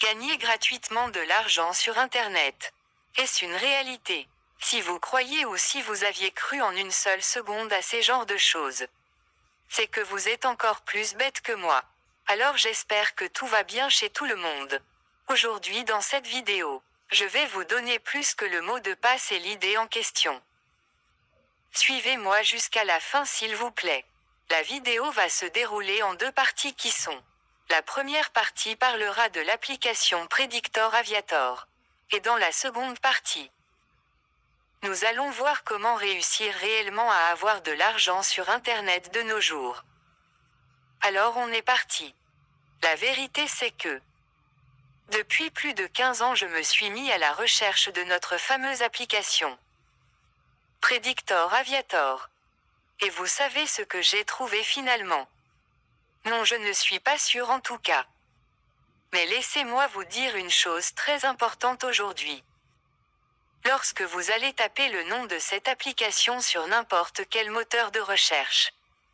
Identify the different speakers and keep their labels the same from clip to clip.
Speaker 1: Gagner gratuitement de l'argent sur Internet. Est-ce une réalité? Si vous croyez ou si vous aviez cru en une seule seconde à ces genres de choses, c'est que vous êtes encore plus bête que moi. Alors j'espère que tout va bien chez tout le monde. Aujourd'hui dans cette vidéo, je vais vous donner plus que le mot de passe et l'idée en question. Suivez-moi jusqu'à la fin s'il vous plaît. La vidéo va se dérouler en deux parties qui sont: la première partie parlera de l'application Predictor Aviator. Et dans la seconde partie, nous allons voir comment réussir réellement à avoir de l'argent sur Internet de nos jours. Alors on est parti. La vérité c'est que, depuis plus de 15 ans je me suis mis à la recherche de notre fameuse application Predictor Aviator. Et vous savez ce que j'ai trouvé finalement? Non, je ne suis pas sûr en tout cas. Mais laissez-moi vous dire une chose très importante aujourd'hui. Lorsque vous allez taper le nom de cette application sur n'importe quel moteur de recherche,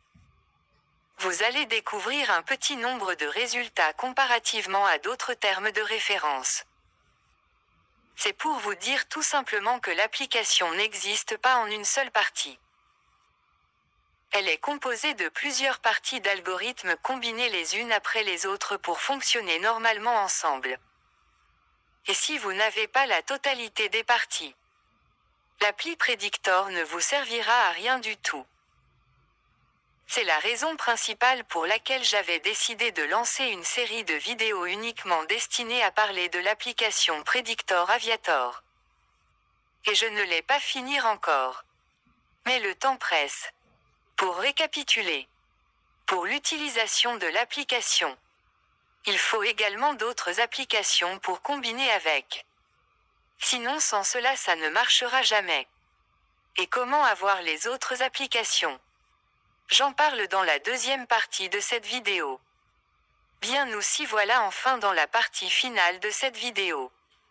Speaker 1: vous allez découvrir un petit nombre de résultats comparativement à d'autres termes de référence. C'est pour vous dire tout simplement que l'application n'existe pas en une seule partie. Elle est composée de plusieurs parties d'algorithmes combinées les unes après les autres pour fonctionner normalement ensemble. Et si vous n'avez pas la totalité des parties, l'appli Predictor ne vous servira à rien du tout. C'est la raison principale pour laquelle j'avais décidé de lancer une série de vidéos uniquement destinées à parler de l'application Predictor Aviator. Et je ne l'ai pas fini encore. Mais le temps presse. Pour récapituler, pour l'utilisation de l'application, il faut également d'autres applications pour combiner avec. Sinon sans cela ça ne marchera jamais. Et comment avoir les autres applications? J'en parle dans la deuxième partie de cette vidéo. Bien nous y voilà enfin dans la partie finale de cette vidéo.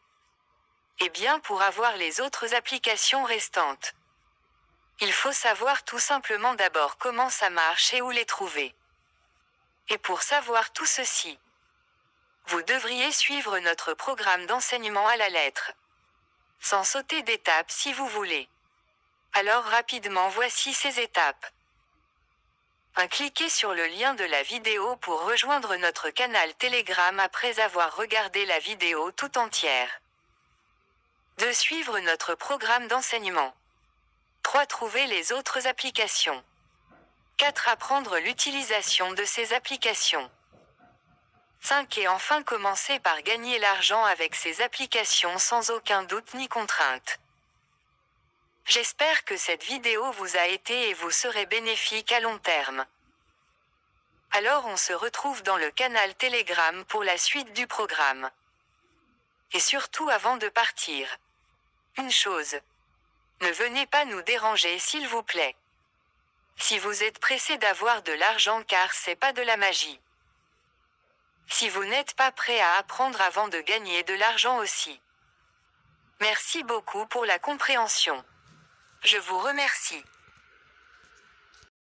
Speaker 1: Et bien pour avoir les autres applications restantes, il faut savoir tout simplement d'abord comment ça marche et où les trouver. Et pour savoir tout ceci, vous devriez suivre notre programme d'enseignement à la lettre, sans sauter d'étapes si vous voulez. Alors rapidement voici ces étapes. 1. Cliquez sur le lien de la vidéo pour rejoindre notre canal Telegram après avoir regardé la vidéo tout entière. 2. Suivre notre programme d'enseignement. 3. Trouver les autres applications. 4. Apprendre l'utilisation de ces applications. 5. Et enfin commencer par gagner l'argent avec ces applications sans aucun doute ni contrainte. J'espère que cette vidéo vous a été et vous serez bénéfique à long terme. Alors on se retrouve dans le canal Telegram pour la suite du programme. Et surtout avant de partir, une chose. Ne venez pas nous déranger s'il vous plaît. Si vous êtes pressé d'avoir de l'argent car c'est pas de la magie. Si vous n'êtes pas prêt à apprendre avant de gagner de l'argent aussi. Merci beaucoup pour la compréhension. Je vous remercie.